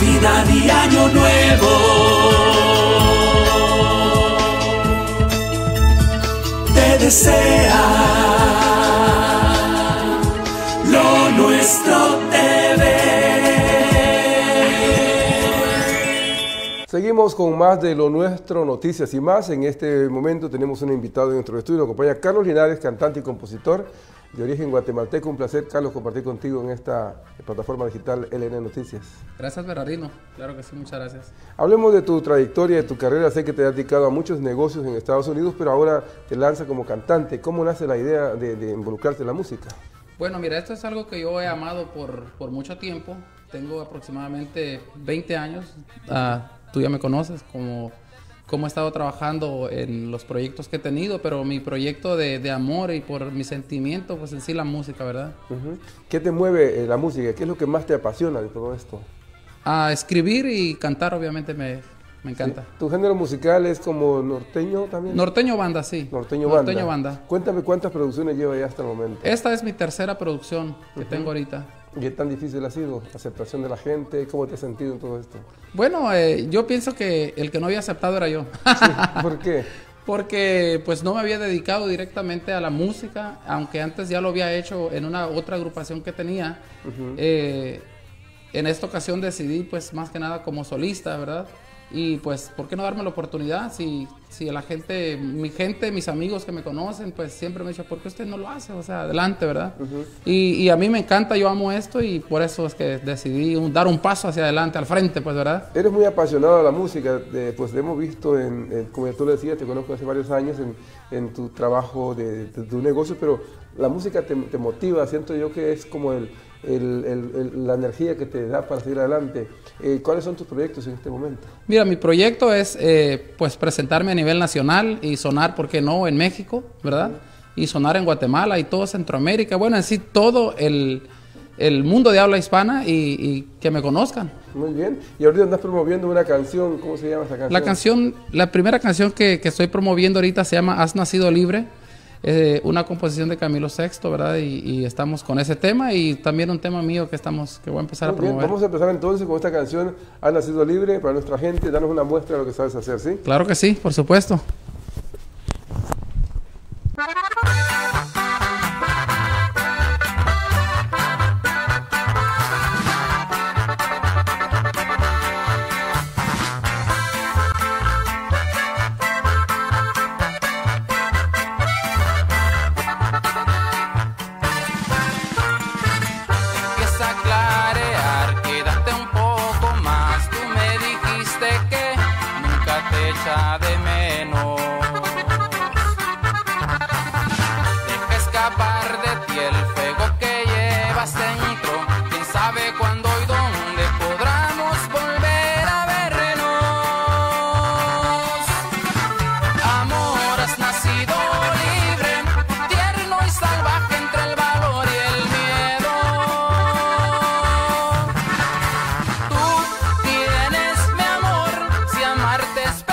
Navidad y Año Nuevo. Te desea Lo Nuestro TV. Seguimos con más de Lo Nuestro, noticias y más. En este momento tenemos un invitado en nuestro estudio. Nos acompaña Carlos Linares, cantante y compositor de origen guatemalteco. Un placer, Carlos, compartir contigo en esta plataforma digital LN Noticias. Gracias, Bernardino. Claro que sí, muchas gracias. Hablemos de tu trayectoria, de tu carrera. Sé que te has dedicado a muchos negocios en Estados Unidos, pero ahora te lanzas como cantante. ¿Cómo nace la idea de involucrarte en la música? Bueno, mira, esto es algo que yo he amado por mucho tiempo. Tengo aproximadamente 20 años. Tú ya me conoces, como he estado trabajando en los proyectos que he tenido, pero mi proyecto de amor y por mi sentimiento, pues en sí la música, ¿verdad? ¿Qué te mueve la música? ¿Qué es lo que más te apasiona de todo esto? Escribir y cantar, obviamente, me encanta. Sí. ¿Tu género musical es como norteño también? Norteño banda, sí. Norteño banda. Cuéntame cuántas producciones lleva ya hasta el momento. Esta es mi tercera producción que tengo ahorita. ¿Y qué tan difícil ha sido? ¿La aceptación de la gente? ¿Cómo te has sentido en todo esto? Bueno, yo pienso que el que no había aceptado era yo. Sí, ¿por qué? Porque pues no me había dedicado directamente a la música, aunque antes ya lo había hecho en una otra agrupación que tenía. En esta ocasión decidí pues más que nada como solista, ¿verdad? Y pues, ¿por qué no darme la oportunidad? Si la gente, mis amigos que me conocen, pues siempre me dicen, ¿por qué usted no lo hace? O sea, adelante, ¿verdad? Y a mí me encanta, yo amo esto y por eso es que decidí dar un paso hacia adelante, al frente, pues, ¿verdad? Eres muy apasionado de la música, pues te hemos visto, como tú le decías, te conozco hace varios años en tu trabajo de tu negocio, pero la música te motiva, siento yo que es como la energía que te da para seguir adelante. ¿Cuáles son tus proyectos en este momento? Mira, mi proyecto es pues presentarme a nivel nacional y sonar, ¿por qué no?, en México, ¿verdad? Y sonar en Guatemala y todo Centroamérica, bueno, en sí todo el mundo de habla hispana y que me conozcan. Muy bien. Y ahorita andas promoviendo una canción, ¿cómo se llama esa canción? La primera canción que estoy promoviendo ahorita se llama Has Nacido Libre. Una composición de Camilo VI, ¿verdad? Y estamos con ese tema y también un tema mío que voy a empezar a promover. Vamos a empezar entonces con esta canción, Has Nacido Libre, para nuestra gente. Danos una muestra de lo que sabes hacer, ¿sí? Claro que sí, por supuesto. De menos, deja escapar de ti el fuego que llevas dentro. Quién sabe cuándo y dónde podremos volver a vernos. Amor, has nacido libre, tierno y salvaje entre el valor y el miedo. Tú tienes mi amor, si amarte es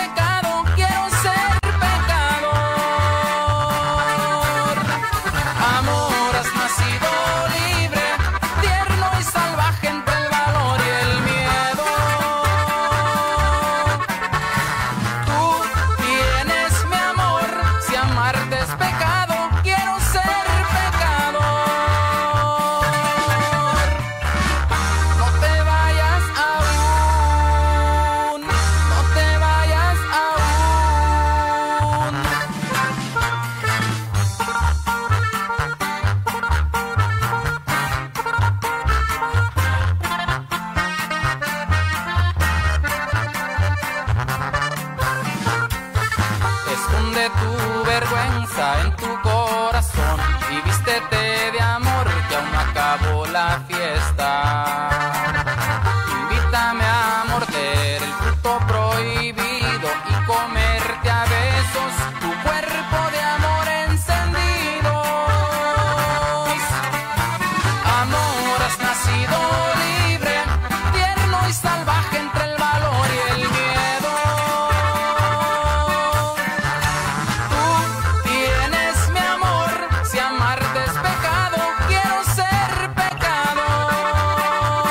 tu vergüenza en tu corazón y vístete de amor que aún no acabó la fiesta. Invítame a morder el fruto prohibido y comerte a besos tu cuerpo de amor encendido. Amor, has nacido libre, tierno y salvaje entre el valor y el miedo. Si amarte es pecado, quiero ser pecador.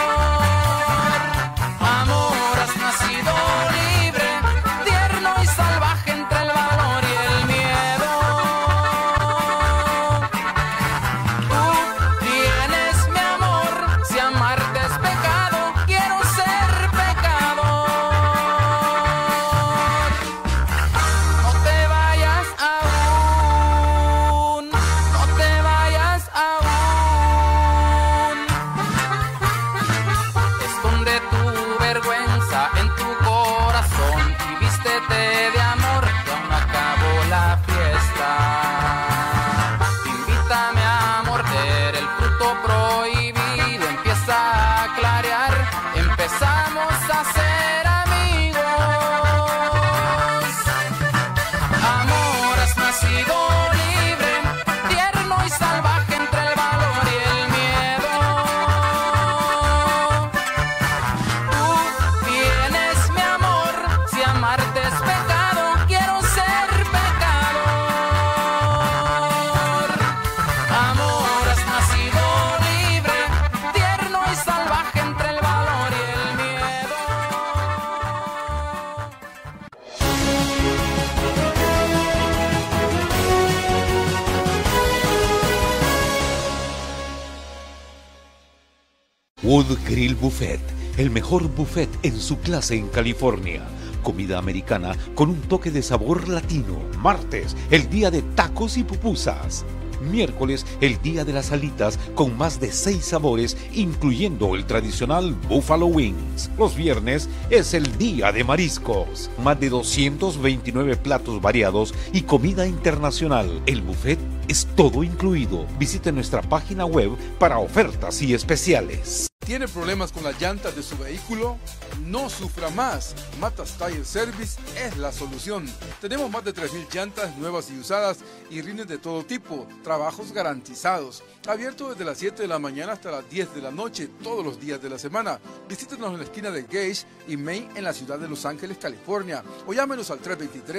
Wood Grill Buffet, el mejor buffet en su clase en California. Comida americana con un toque de sabor latino. Martes, el día de tacos y pupusas. Miércoles, el día de las alitas con más de 6 sabores, incluyendo el tradicional Buffalo Wings. Los viernes es el día de mariscos. Más de 229 platos variados y comida internacional. El buffet es todo incluido. Visite nuestra página web para ofertas y especiales. ¿Tiene problemas con las llantas de su vehículo? No sufra más. Matas Tire Service es la solución. Tenemos más de 3,000 llantas nuevas y usadas y rines de todo tipo. Trabajos garantizados. Abierto desde las 7 de la mañana hasta las 10 de la noche, todos los días de la semana. Visítenos en la esquina de Gage y Main en la ciudad de Los Ángeles, California. O llámenos al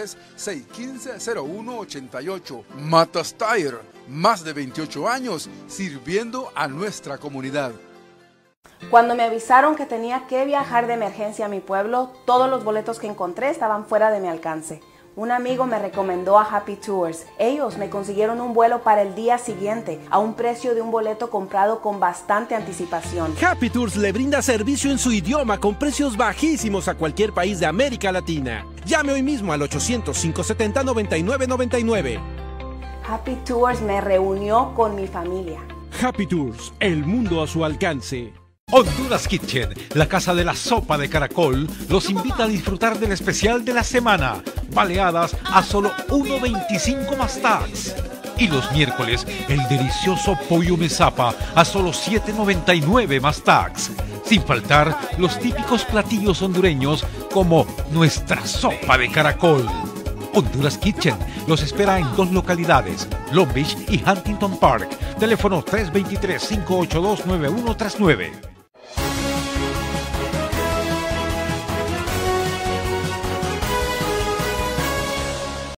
323-615-0188. Matas Tire. Más de 28 años sirviendo a nuestra comunidad. Cuando me avisaron que tenía que viajar de emergencia a mi pueblo, todos los boletos que encontré estaban fuera de mi alcance. Un amigo me recomendó a Happy Tours. Ellos me consiguieron un vuelo para el día siguiente, a un precio de un boleto comprado con bastante anticipación. Happy Tours le brinda servicio en su idioma con precios bajísimos a cualquier país de América Latina. Llame hoy mismo al 800-570-9999. Happy Tours me reunió con mi familia. Happy Tours, el mundo a su alcance. Honduras Kitchen, la casa de la sopa de caracol, los invita a disfrutar del especial de la semana. Baleadas a solo $1.25 más tax. Y los miércoles, el delicioso pollo mesapa a solo $7.99 más tax. Sin faltar los típicos platillos hondureños como nuestra sopa de caracol. Honduras Kitchen los espera en 2 localidades, Long Beach y Huntington Park. Teléfono 323-582-9139.